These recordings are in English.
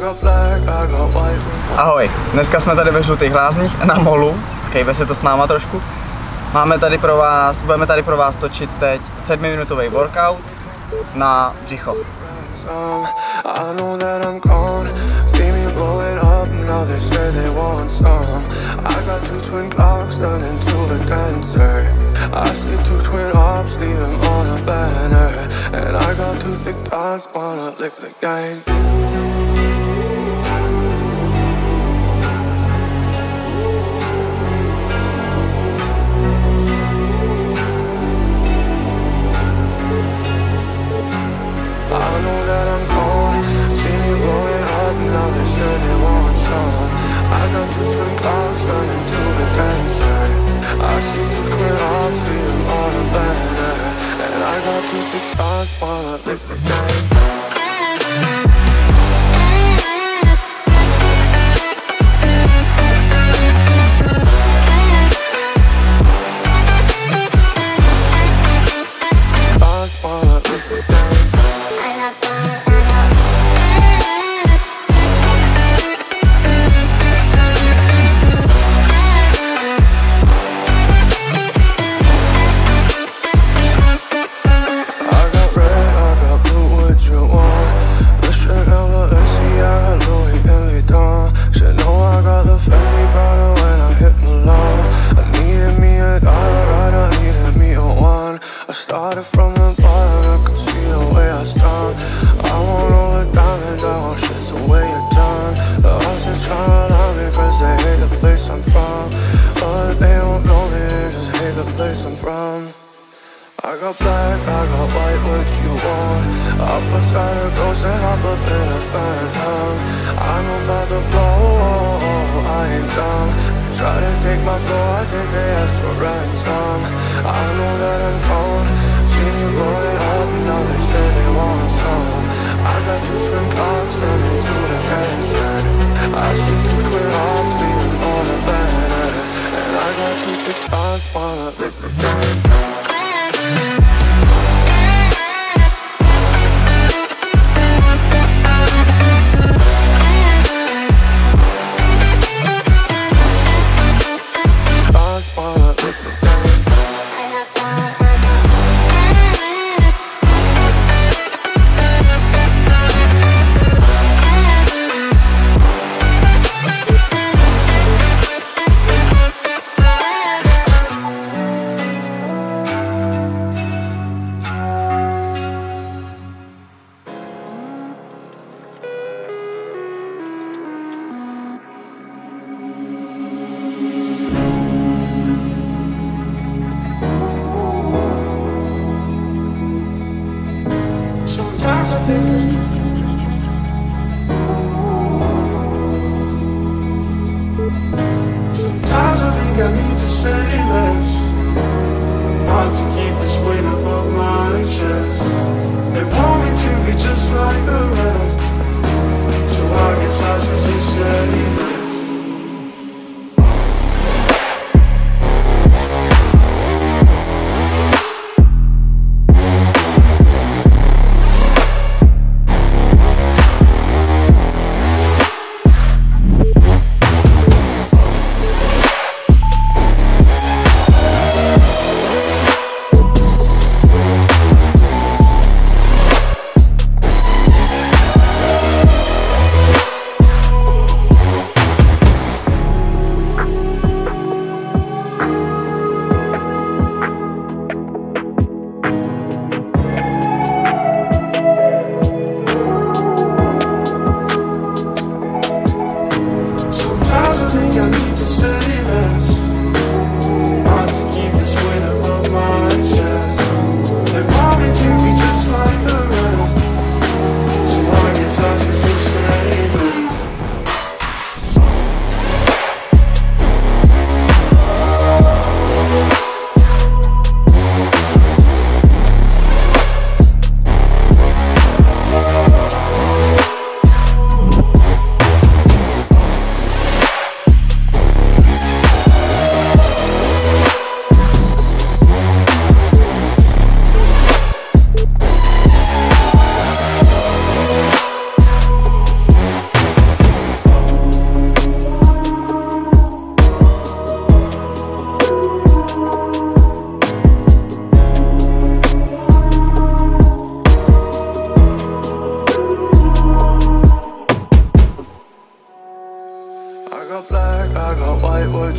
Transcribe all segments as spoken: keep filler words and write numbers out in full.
Ahoj, dneska jsme tady ve Žlutých Lázních na molu, kejve se to s náma trošku. Máme tady pro vás, budeme tady pro vás točit teď sedmiminutový workout na břicho. I got black, I got white, what you want? Up a sky ghost and hop up in a phantom. I know about the blow, I ain't dumb. They try to take my flow, I take their ass for ransom. I know that I'm cold, seen you blowing up, now they say they want some. I got two twin clocks turning to the cancer. I see two twin arms leaving on a banner. And I got two big times, wanna lick the dance.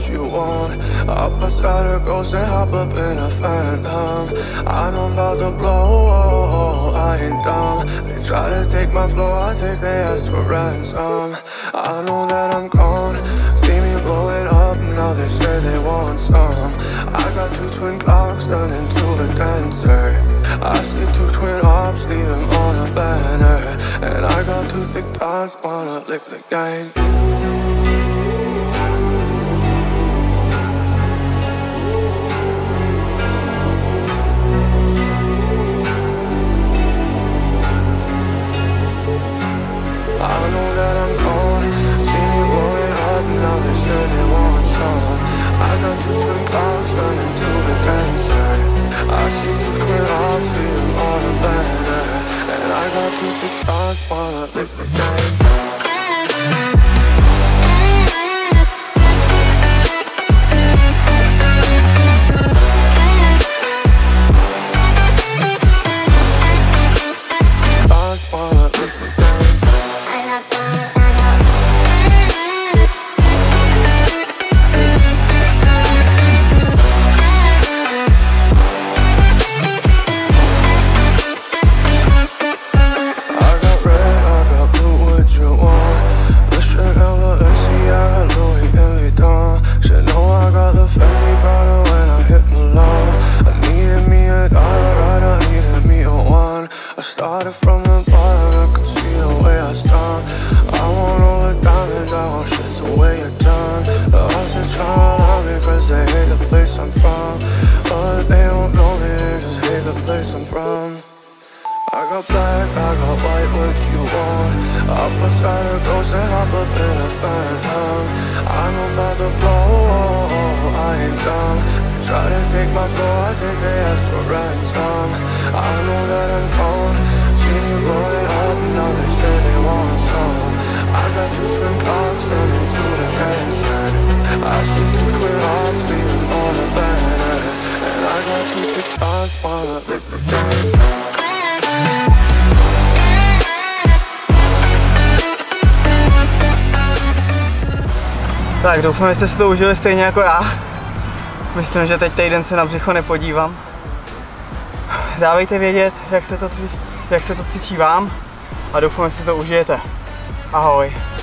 what you want. I bust out a ghost and hop up in a phantom. I know I'm about to blow, I ain't dumb. They try to take my flow, I take their ass for ransom. I know that I'm gone, see me blowing up, now they say they want some. I got two twin clocks turned into a dancer. I see two twin ops, leave them on a banner. And I got two thick thighs, wanna lick the gang. I know that I'm gone, see me blowing up, now they say they want some. I got two twin clocks turned into a dancer. I see two twin ops, leave them on a banner. And I got two thick thighs, wanna lick the gang. I got black, I got white, what you want? I bust out a ghost and hop up in a phantom. I know I'm about to blow, I ain't dumb. They try to take my flow, I take their ass for ransom. I know that I'm gone, see me blowing up, now they say they want some. I got two twin clocks turned into a dancer. I see two twin ops, leave them on a banner. And I got two thick thighs, wanna lick the gang. Tak, doufám, že jste si to užili stejně jako já. Myslím, že teď týden se na břicho nepodívám. Dávejte vědět, jak se to, cvi, jak se to cvičí vám a doufám, že si to užijete. Ahoj.